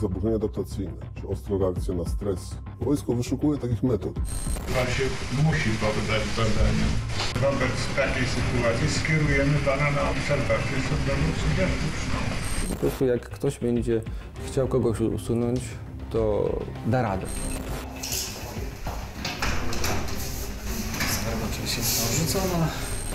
zaburzenia adaptacyjne, czy ostra reakcja na stres. Wojsko wyszukuje takich metod. Pan się musi poddać badaniu. Wobec takiej sytuacji skierujemy pana na obserwację sądowo-psychiatryczną. Po prostu jak ktoś będzie chciał kogoś usunąć, to da radę. Skarba oczywiście została rzucona.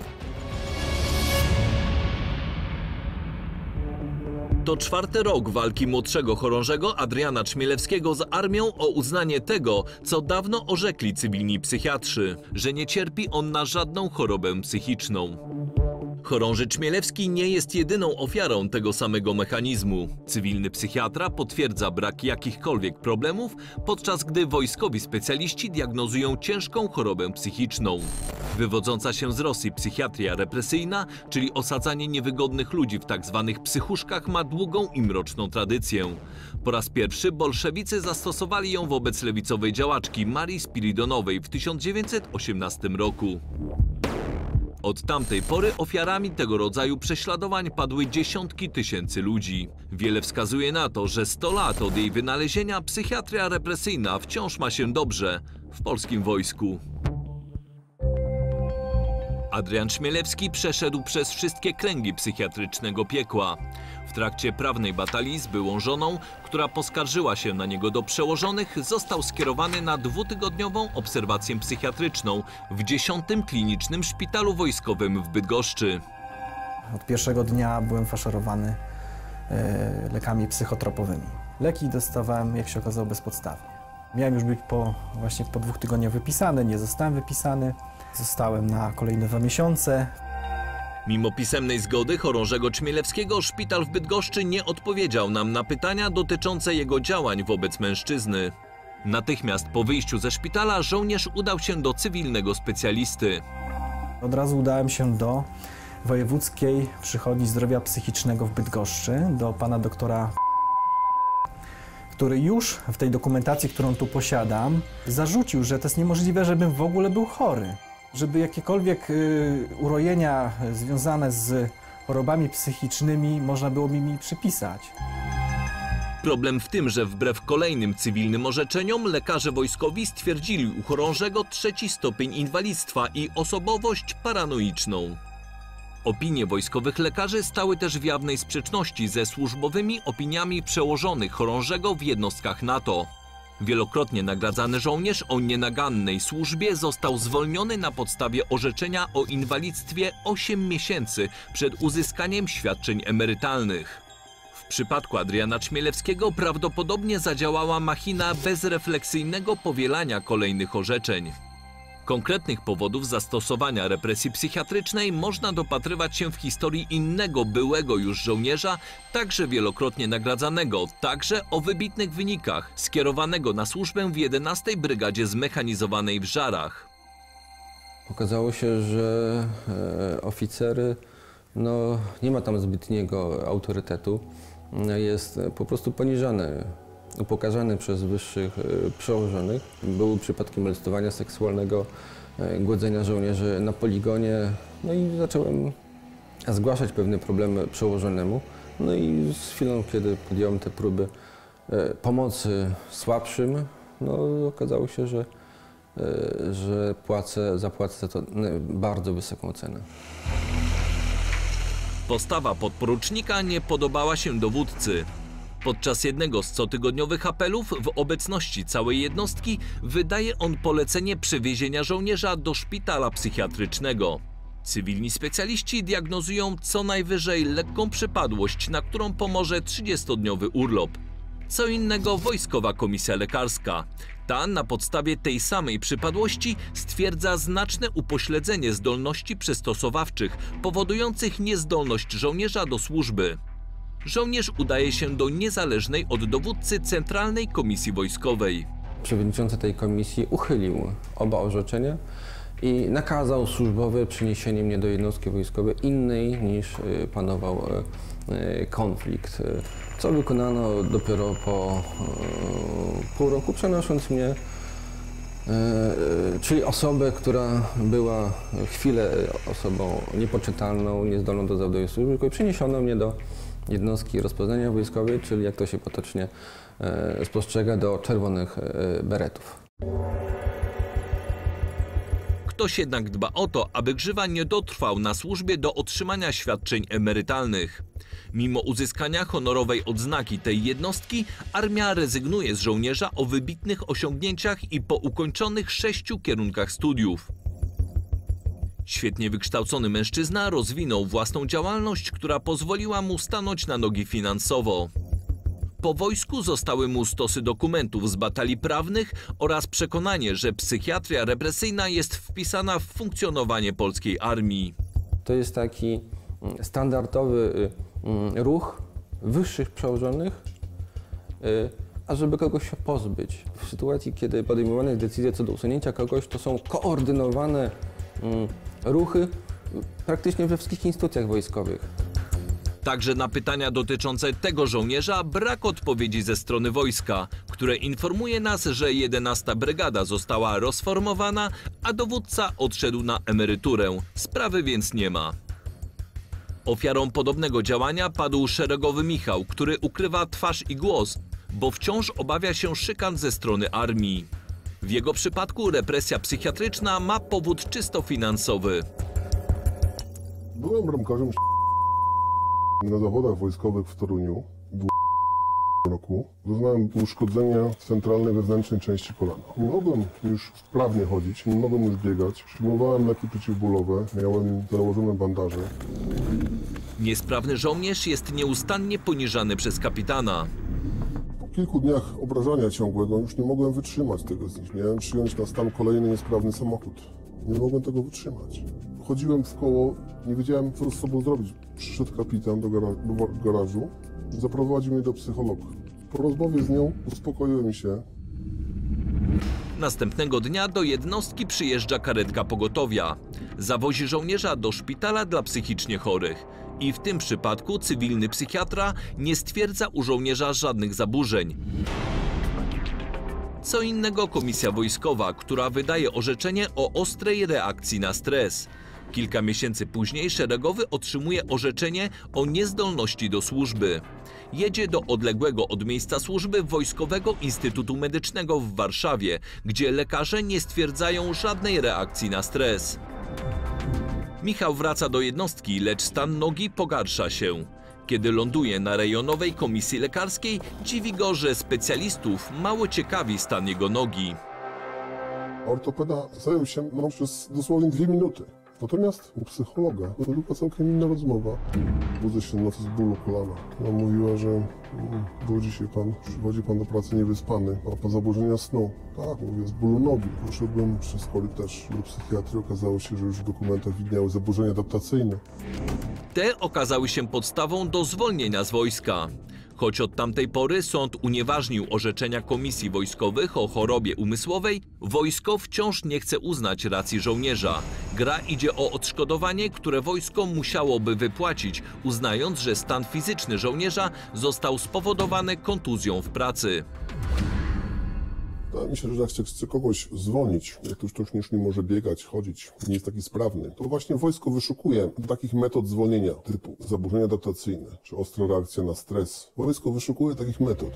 To 4. rok walki młodszego chorążego Adriana Czmielewskiego z armią o uznanie tego, co dawno orzekli cywilni psychiatrzy, że nie cierpi on na żadną chorobę psychiczną. Chorąży Czmielewski nie jest jedyną ofiarą tego samego mechanizmu. Cywilny psychiatra potwierdza brak jakichkolwiek problemów, podczas gdy wojskowi specjaliści diagnozują ciężką chorobę psychiczną. Wywodząca się z Rosji psychiatria represyjna, czyli osadzanie niewygodnych ludzi w tzw. psychuszkach, ma długą i mroczną tradycję. Po raz pierwszy bolszewicy zastosowali ją wobec lewicowej działaczki Marii Spiridonowej w 1918 roku. Od tamtej pory ofiarami tego rodzaju prześladowań padły dziesiątki tysięcy ludzi. Wiele wskazuje na to, że 100 lat od jej wynalezienia psychiatria represyjna wciąż ma się dobrze w polskim wojsku. Adrian Czmielewski przeszedł przez wszystkie kręgi psychiatrycznego piekła. W trakcie prawnej batalii z byłą żoną, która poskarżyła się na niego do przełożonych, został skierowany na 2-tygodniową obserwację psychiatryczną w 10. Klinicznym Szpitalu Wojskowym w Bydgoszczy. Od pierwszego dnia byłem faszerowany lekami psychotropowymi. Leki dostawałem, jak się okazało, bezpodstawnie. Miałem już być właśnie po 2 tygodniach wypisany, nie zostałem wypisany. Zostałem na kolejne 2 miesiące. Mimo pisemnej zgody chorążego Czmielewskiego, szpital w Bydgoszczy nie odpowiedział nam na pytania dotyczące jego działań wobec mężczyzny. Natychmiast po wyjściu ze szpitala żołnierz udał się do cywilnego specjalisty. Od razu udałem się do Wojewódzkiej Przychodni Zdrowia Psychicznego w Bydgoszczy, do pana doktora, który już w tej dokumentacji, którą tu posiadam, zarzucił, że to jest niemożliwe, żebym w ogóle był chory. Żeby jakiekolwiek urojenia związane z chorobami psychicznymi można było mi przypisać. Problem w tym, że wbrew kolejnym cywilnym orzeczeniom lekarze wojskowi stwierdzili u chorążego 3. stopień inwalidztwa i osobowość paranoiczną. Opinie wojskowych lekarzy stały też w jawnej sprzeczności ze służbowymi opiniami przełożonych chorążego w jednostkach NATO. Wielokrotnie nagradzany żołnierz o nienagannej służbie został zwolniony na podstawie orzeczenia o inwalidztwie 8 miesięcy przed uzyskaniem świadczeń emerytalnych. W przypadku Adriana Czmielewskiego prawdopodobnie zadziałała machina bezrefleksyjnego powielania kolejnych orzeczeń. Konkretnych powodów zastosowania represji psychiatrycznej można dopatrywać się w historii innego byłego już żołnierza, także wielokrotnie nagradzanego, także o wybitnych wynikach, skierowanego na służbę w 11. Brygadzie Zmechanizowanej w Żarach. Okazało się, że oficer nie ma tam zbytniego autorytetu, jest po prostu poniżany, upokarzany przez wyższych przełożonych. Były przypadki molestowania seksualnego, głodzenia żołnierzy na poligonie. No i zacząłem zgłaszać pewne problemy przełożonemu. No i z chwilą, kiedy podjąłem te próby pomocy słabszym, okazało się, że zapłacę za to bardzo wysoką cenę. Postawa podporucznika nie podobała się dowódcy. Podczas jednego z cotygodniowych apelów w obecności całej jednostki wydaje on polecenie przewiezienia żołnierza do szpitala psychiatrycznego. Cywilni specjaliści diagnozują co najwyżej lekką przypadłość, na którą pomoże 30-dniowy urlop. Co innego wojskowa komisja lekarska. Ta na podstawie tej samej przypadłości stwierdza znaczne upośledzenie zdolności przystosowawczych, powodujących niezdolność żołnierza do służby. Żołnierz udaje się do niezależnej od dowódcy Centralnej Komisji Wojskowej. Przewodniczący tej komisji uchylił oba orzeczenia i nakazał służbowe przeniesienie mnie do jednostki wojskowej innej niż panował konflikt, co wykonano dopiero po pół roku, przenosząc mnie, czyli osobę, która była chwilę osobą niepoczytalną, niezdolną do zawodowej służby, przeniesiono mnie do jednostki rozpoznania wojskowej, czyli jak to się potocznie spostrzega, do czerwonych beretów. Ktoś jednak dba o to, aby Grzywa nie dotrwał na służbie do otrzymania świadczeń emerytalnych. Mimo uzyskania honorowej odznaki tej jednostki, armia rezygnuje z żołnierza o wybitnych osiągnięciach i po ukończonych 6 kierunkach studiów. Świetnie wykształcony mężczyzna rozwinął własną działalność, która pozwoliła mu stanąć na nogi finansowo. Po wojsku zostały mu stosy dokumentów z batalii prawnych oraz przekonanie, że psychiatria represyjna jest wpisana w funkcjonowanie polskiej armii. To jest taki standardowy ruch wyższych przełożonych, ażeby kogoś się pozbyć. W sytuacji, kiedy podejmowane jest decyzja co do usunięcia kogoś, to są koordynowane ruchy praktycznie we wszystkich instytucjach wojskowych. Także na pytania dotyczące tego żołnierza brak odpowiedzi ze strony wojska, które informuje nas, że 11. brygada została rozformowana, a dowódca odszedł na emeryturę. Sprawy więc nie ma. Ofiarą podobnego działania padł szeregowy Michał, który ukrywa twarz i głos, bo wciąż obawia się szykan ze strony armii. W jego przypadku represja psychiatryczna ma powód czysto finansowy. Byłem bramkarzem na zawodach wojskowych w Toruniu w roku. Doznałem uszkodzenia centralnej wewnętrznej części kolana. Nie mogłem już sprawnie chodzić, nie mogłem już biegać. Przyjmowałem leki przeciwbólowe, miałem założone bandaże. Niesprawny żołnierz jest nieustannie poniżany przez kapitana. Po kilku dniach obrażania ciągłego już nie mogłem wytrzymać tego z nich. Miałem przyjąć na stan kolejny niesprawny samochód. Nie mogłem tego wytrzymać. Chodziłem w koło, nie wiedziałem co z sobą zrobić. Przyszedł kapitan do garażu, zaprowadził mnie do psychologa. Po rozmowie z nią uspokoiłem się. Następnego dnia do jednostki przyjeżdża karetka pogotowia. Zawozi żołnierza do szpitala dla psychicznie chorych. I w tym przypadku cywilny psychiatra nie stwierdza u żołnierza żadnych zaburzeń. Co innego komisja wojskowa, która wydaje orzeczenie o ostrej reakcji na stres. Kilka miesięcy później szeregowy otrzymuje orzeczenie o niezdolności do służby. Jedzie do odległego od miejsca służby Wojskowego Instytutu Medycznego w Warszawie, gdzie lekarze nie stwierdzają żadnej reakcji na stres. Michał wraca do jednostki, lecz stan nogi pogarsza się. Kiedy ląduje na rejonowej komisji lekarskiej, dziwi go, że specjalistów mało ciekawi stan jego nogi. Ortopeda zajął się mną przez dosłownie 2 minuty. Natomiast u psychologa to była całkiem inna rozmowa. Budzę się nocy z bólu kolana. Ona mówiła, że przychodzi pan do pracy niewyspany, ma pan zaburzenia snu. Tak, mówię, z bólu nogi. Poszedłem przez korytarz do psychiatrii. Okazało się, że już w dokumentach widniały zaburzenia adaptacyjne. Te okazały się podstawą do zwolnienia z wojska. Choć od tamtej pory sąd unieważnił orzeczenia komisji wojskowych o chorobie umysłowej, wojsko wciąż nie chce uznać racji żołnierza. Gra idzie o odszkodowanie, które wojsko musiałoby wypłacić, uznając, że stan fizyczny żołnierza został spowodowany kontuzją w pracy. Wydaje mi się, że jak chce kogoś zwolnić, jak ktoś już nie może biegać, chodzić, nie jest taki sprawny, to właśnie wojsko wyszukuje takich metod zwolnienia typu zaburzenia adaptacyjne czy ostra reakcja na stres. Wojsko wyszukuje takich metod.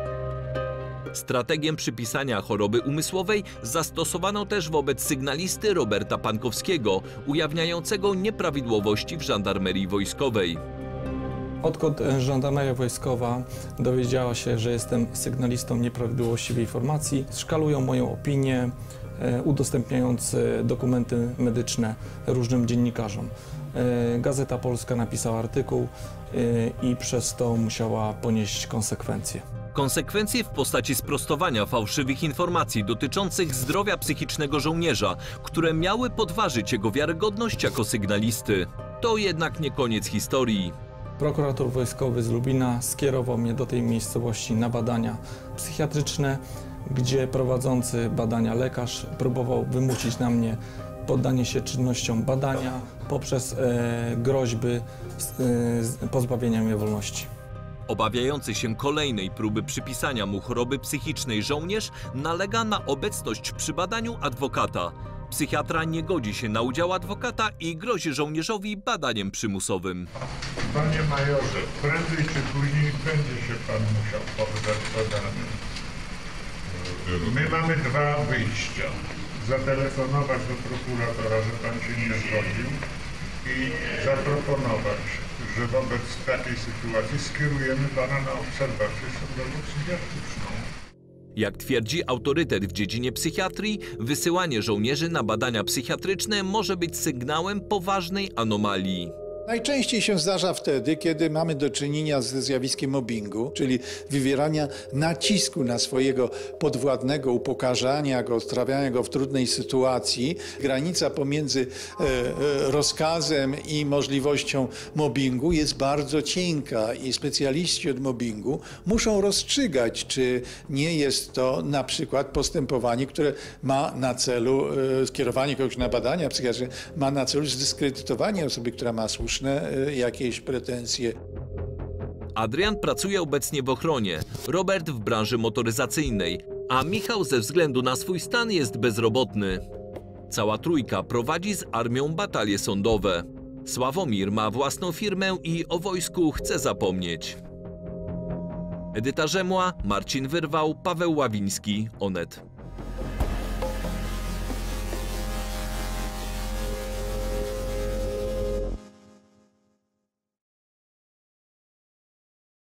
Strategię przypisania choroby umysłowej zastosowano też wobec sygnalisty Roberta Pankowskiego, ujawniającego nieprawidłowości w żandarmerii wojskowej. Odkąd żandarmeria wojskowa dowiedziała się, że jestem sygnalistą nieprawidłowości w informacji, szkalują moją opinię, udostępniając dokumenty medyczne różnym dziennikarzom. Gazeta Polska napisała artykuł i przez to musiała ponieść konsekwencje. Konsekwencje w postaci sprostowania fałszywych informacji dotyczących zdrowia psychicznego żołnierza, które miały podważyć jego wiarygodność jako sygnalisty. To jednak nie koniec historii. Prokurator wojskowy z Lubina skierował mnie do tej miejscowości na badania psychiatryczne, gdzie prowadzący badania lekarz próbował wymusić na mnie poddanie się czynnościom badania poprzez groźby pozbawienia mnie wolności. Obawiający się kolejnej próby przypisania mu choroby psychicznej żołnierz nalega na obecność przy badaniu adwokata. Psychiatra nie godzi się na udział adwokata i grozi żołnierzowi badaniem przymusowym. Panie majorze, prędzej czy później będzie się pan musiał poddać badaniu. My mamy dwa wyjścia. Zatelefonować do prokuratora, że pan się nie zgodził i zaproponować, że wobec takiej sytuacji skierujemy pana na obserwację sądowo-psychiatryczną. Jak twierdzi autorytet w dziedzinie psychiatrii, wysyłanie żołnierzy na badania psychiatryczne może być sygnałem poważnej anomalii. Najczęściej się zdarza wtedy, kiedy mamy do czynienia ze zjawiskiem mobbingu, czyli wywierania nacisku na swojego podwładnego, upokarzania go, stawiania go w trudnej sytuacji. Granica pomiędzy rozkazem i możliwością mobbingu jest bardzo cienka i specjaliści od mobbingu muszą rozstrzygać, czy nie jest to na przykład postępowanie, które ma na celu skierowanie kogoś na badania psychiatryczne, ma na celu zdyskredytowanie osoby, która ma słuszne jakieś pretensje. Adrian pracuje obecnie w ochronie, Robert w branży motoryzacyjnej, a Michał ze względu na swój stan jest bezrobotny. Cała trójka prowadzi z armią batalie sądowe. Sławomir ma własną firmę i o wojsku chce zapomnieć. Edyta Rzemła, Marcin Wyrwał, Paweł Ławiński, Onet.